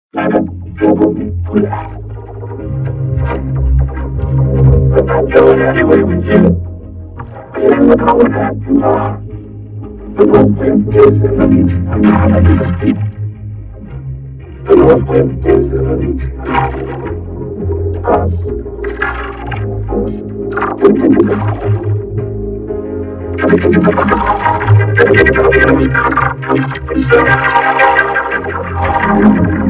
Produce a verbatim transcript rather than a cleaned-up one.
I'm going anyway with you. And the power that you are. The North Wind is in the beach. I'm not ready to speak. The North Wind is in the beach. Us. We think about it.